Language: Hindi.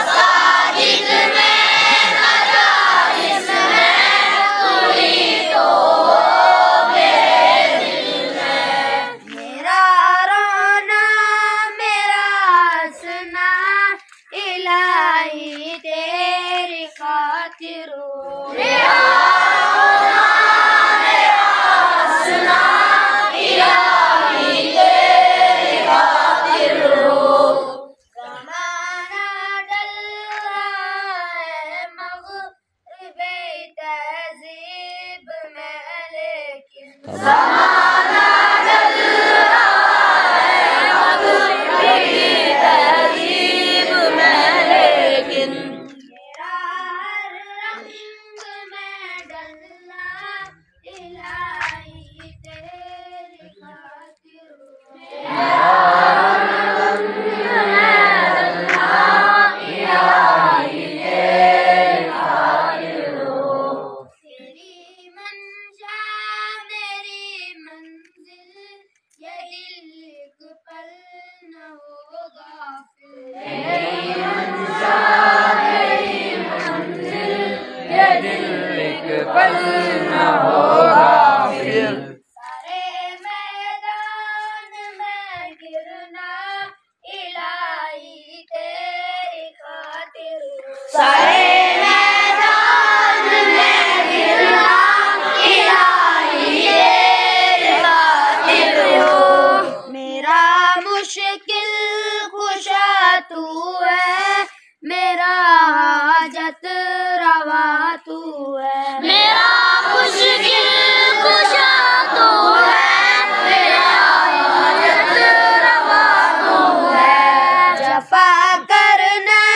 मसाजिद में मजालिस में तू ही तो मेरे दिल में। मेरा रोना मेरा हंसना इलाही तेरी खातिर हो। मेरा रोना मेरा हंसना इलाही तेरी खातिर हो। ज़माना डल रहा है मग़रिबे तहज़ीब में लेकिन ज़माना डल रहा है मग़रिबे तहज़ीब में लेकिन मेरा हर रंग में डलना इलाही तेरी खातिर हो। मेरा हर रंग में डलना इलाही तेरी खातिर हो। तेरी मंशा मेरी मंजिल ये दिल एक पल न हो गाफिल। तेरी मंशा मेरी मंजिल ये दिल एक पल न हो गाफिल। सारे मैदान में गिरना इलाही तेरी खातिर हो। सारे मैदान में गिरना इलाही तेरी खातिर हो। मेरा मुश्किल कुशा तू है मेरा हाजत रवा तू है। मेरा मुश्किल कुशा तू है मेरा हाजत रवा तू है। जफा करना